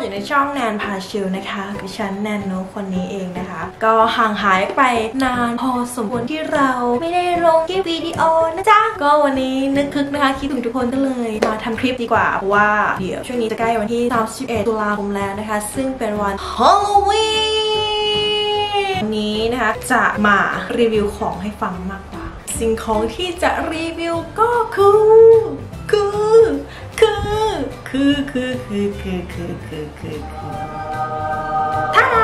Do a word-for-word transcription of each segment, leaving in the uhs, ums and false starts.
อยู่ในช่องแนนพาชิลนะคะกับฉันแนนโนคนนี้เองนะคะก็ห่างหายไปนานพอสมควรที่เราไม่ได้ลงคลิปวิดีโอนะจ๊ะก็วันนี้นึกคึกนะคะคิดถึงทุกคนก็เลยมาทำคลิปดีกว่าเพราะว่าเดี๋ยวช่วงนี้จะใกล้วันที่สามสิบเอ็ดตุลาคมแล้วนะคะซึ่งเป็นวันฮาโลวีนวันนี้นะคะจะมารีวิวของให้ฟังมากกว่าสิ่งของที่จะรีวิวก็คือคือคือคือคือคือคือคือคือคือท่า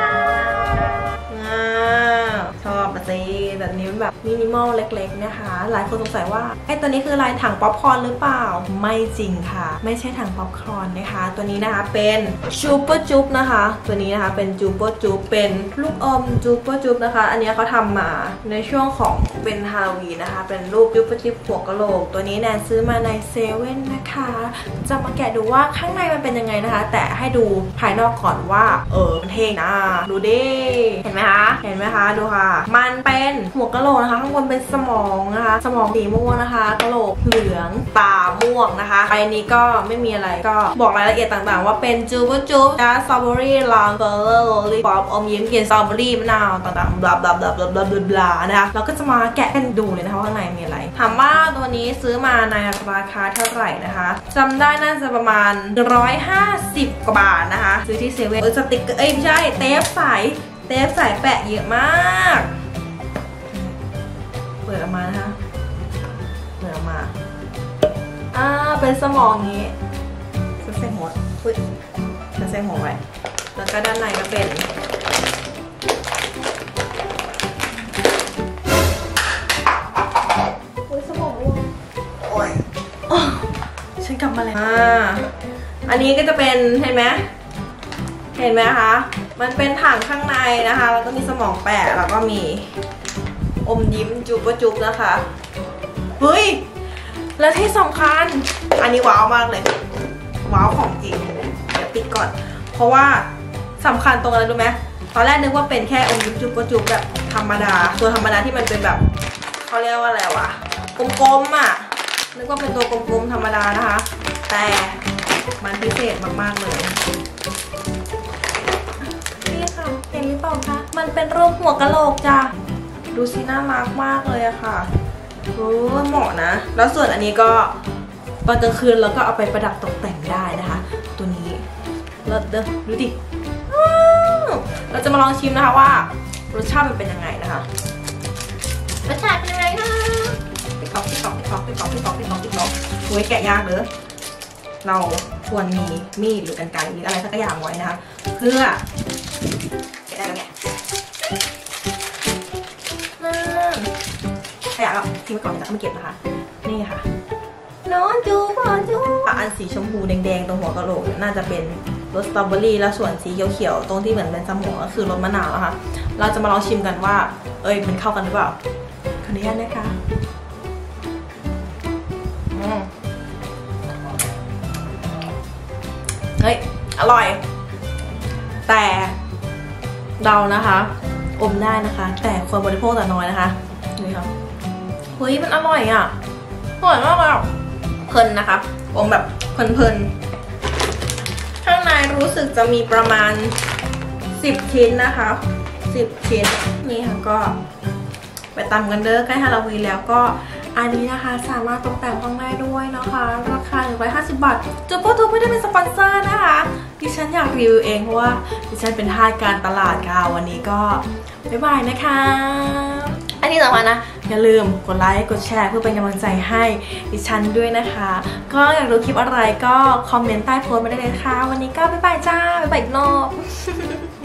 ชอบสิแบบนี้แบบมินิมอลเล็กๆนะคะหลายคนสงสัยว่าไอ้ตัวนี้คืออะไรถังป๊อปคอร์นหรือเปล่าไม่จริงค่ะไม่ใช่ถังป๊อปคอร์นนะคะตัวนี้นะคะเป็นจูเปอร์จุ๊บนะคะตัวนี้นะคะเป็นจูเปอร์จุ๊บเป็นลูกอมจูเปอร์จุ๊บนะคะอันนี้เขาทำมาในช่วงของเป็นฮาโลวีนนะคะเป็นรูปจูเปอร์จุ๊บหัวกะโหลกตัวนี้แนนซื้อมาในเซเว่นนะคะจะมาแกะดูว่าข้างในมันเป็นยังไงนะคะแต่ให้ดูภายนอกก่อนว่าเออมันเท่นะดูดิเห็นไหมคะเห็นไหมคะดูค่ะมันเป็นหัวกะโหลกนะคะข้างบนเป็นสมองนะคะสมองสีม่วงนะคะกะโหลกเหลืองตาม่วงนะคะใบนี้ก็ไม่มีอะไรก็บอกรายละเอียดต่างๆว่าเป็นจูบจูบนะสตรอเบอรี่ลองเบอร์เลอร์โรลลี่ป๊อปอมยิ้มกลิ่นสตรอเบอรี่มะนาวต่างๆบลาบลาบลาบลาบลาบลานะคะเราก็จะมาแกะกันดูเลยนะคะว่าข้างในมีอะไรถามว่าตัวนี้ซื้อมาในราคาเท่าไหร่นะคะจำได้น่าจะประมาณหนึ่งร้อยห้าสิบกว่าบาทนะคะซื้อที่เซเว่นเออสติ๊กเกอร์เอ้ยไม่ใช่เทปใสเทปใสแปะเยอะมากเปิดออกมานะคะเปิดออกมาอ่าเป็นสมองนี้จะใส่หัวอุ้ยจะใส่หัวไว้แล้วก็ด้านในก็เป็นอุ้ยสมองร่วงโอ้ยฉันกลับมาแล้วอ่าอันนี้ก็จะเป็นเห็นไหมเห็นไหมคะมันเป็นถังข้างในนะคะแล้วก็มีสมองแปะแล้วก็มีอมยิ้มจุบจุบนะคะเฮ้ยแล้วที่สำคัญอันนี้ว้าวมากเลยว้าวของจริงเดี๋ยวปิดก่อนเพราะว่าสำคัญตรงอะไรรู้ไหมตอนแรกนึกว่าเป็นแค่อมยิ้มจุบจุบแบบธรรมดาตัวธรรมดาที่มันเป็นแบบเขาเรียกว่าอะไรวะกลมๆอ่ะนึกว่าเป็นตัวกลมๆธรรมดานะคะแต่มันพิเศษมากๆเลยนี่ค่ะเห็นหรือเปล่าคะมันเป็นรูปหัวกะโหลกจ้ะดูสิน่ารักมากเลยอะค่ะโอ้เหมาะนะแล้วส่วนอันนี้ก็ตอนกลางคืนเราก็เอาไปประดับตกแต่งได้นะคะตัวนี้เลิศเด้อดูดิเราจะมาลองชิมนะคะว่ารสชาติมันเป็นยังไงนะคะรสชาติเป็นยังไงคะติ๊กต๊อกติ๊กต๊อกติ๊กต๊อกติ๊กต๊อกติ๊กต๊อกติ๊กต๊อกติ๊กต๊อกโอ้ยแกะยากเด้อเราควรมีมีดหรือกรรไกรหรืออะไรสักอย่างไว้นะคะเพื่อแกะได้แล้วไงขยะก็ทิ้งไว้ก่อนจะไม่เก็บนะคะนี่ค่ะน้องจูบจูบอันสีชมพูแดงๆตรงหัวกะโหลกน่าจะเป็นรสสตรอเบอรี่แล้วส่วนสีเขียวๆตรงที่เหมือนเป็นสมองก็คือรสมะนาวนะคะเราจะมาลองชิมกันว่าเอ้ยมันเข้ากันหรือเปล่าขออนุญาตนะคะเฮ้ยอร่อยแต่เรานะคะอมได้นะคะแต่ควรบริโภคแต่น้อยนะคะนี่ค่ะเฮ้ยมันอร่อยอ่ะอร่อยมากเลยเพลินนะคะอมแบบเพลินๆข้างในรู้สึกจะมีประมาณสิบชิ้นนะคะสิบชิ้นนี่ค่ะก็ไปตำกันเด้อใกล้ฮาโลวีนแล้วก็อันนี้นะคะสามารถตกแต่งข้างในด้วยนะคะราคาหนึ่งร้อยห้าสิบบาทจูบจูบไม่ได้เป็นสปอนเซอร์นะคะดิฉันอยากรีวิวเองเพราะว่าดิฉันเป็นทาสการตลาดค่ะวันนี้ก็บ๊ายบายนะคะอันนี้สำคัญนะอย่าลืมกดไลค์กดแชร์เพื่อเป็นกำลังใจให้ดิฉันด้วยนะคะก็อยากดูคลิปอะไรก็คอมเมนต์ใต้โพสต์มาได้เลยค่ะวันนี้ก็บ๊ายบายจ้าบ๊ายบายอีกรอบ